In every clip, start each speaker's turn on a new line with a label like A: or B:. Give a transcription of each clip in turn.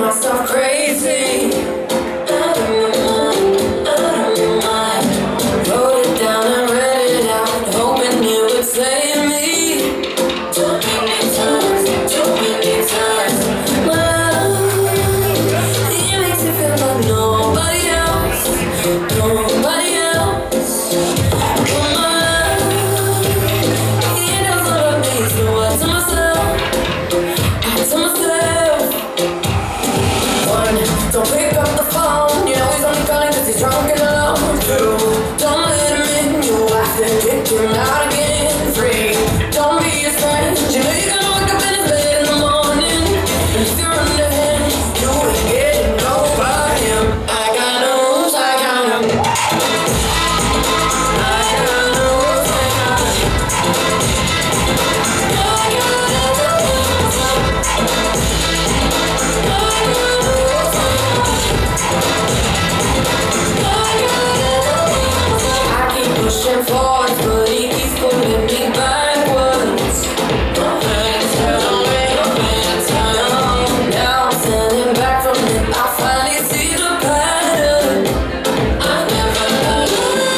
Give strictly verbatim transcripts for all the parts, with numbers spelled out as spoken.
A: myself crazy. Out of my mind, out of my mind. Wrote it down and read it out, hoping it would save me. Too many times, too many times. Love, it makes me feel like nobody else, nobody else. But my love, it knows what I need, so I tell myself, I tell myself. One, don't pick up the phone, you know he's only calling cause he's drunk and alone. Two, don't let him in, you have to kick him out again. Three, don't be his friend, you know you're gonna wake up in his bed in the morning. And if you're under him, you ain't getting over him. I got no rules, I got no. I got no rules, I got no. I got no rules, I keep pushing forward, but he keeps pulling me backwards. Don't let it tell me, don't let it tell me. Now I'm standing back from it, I finally see the pattern. I never loved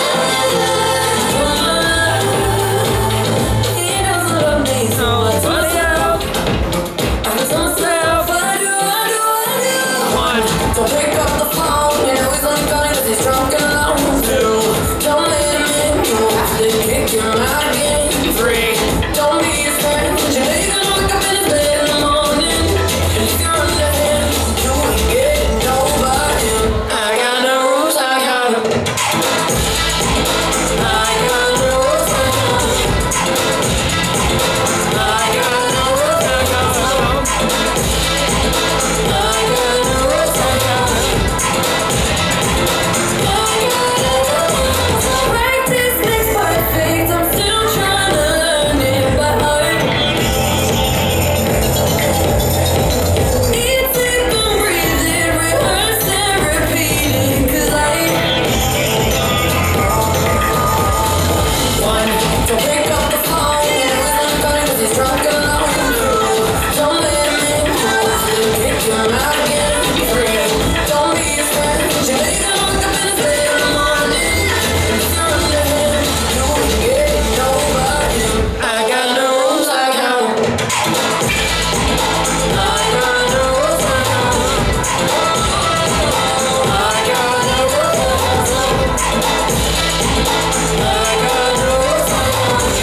A: him. He doesn't love me, so I tell myself, I tell myself, I do, I do, I do. One, don't pick up the phone, you know he's only calling cause he's drunk and alone. Two, don't let him in, you have to kick him out again. Three, don't be his friend, you know you're gonna wake up in his bed in the morning. And if you're under him, you ain't getting over him. I got no rules, I got no. I got no rules, I got no. I got no rules, I got no. I got no rules, I got no. Practice makes perfect, I'm still trying to learn it by heart. It's like I'm breathing, rehearse and repeat it, cause I One, don't pick up the phone, you know he's only calling cause he's drunk and alone. Two, don't let him in, you have to kick him out again. Three, don't be his friend, you know you're gonna wake up in his bed in the morning. And if you're under him, you ain't getting over him. I got no rules, I got no. I got no rules, I got no. I got no rules, I got no. I got no rules, I got no.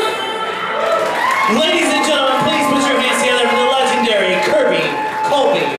B: Ladies and gentlemen, please put your hands together for the legendary Kirby Kolby.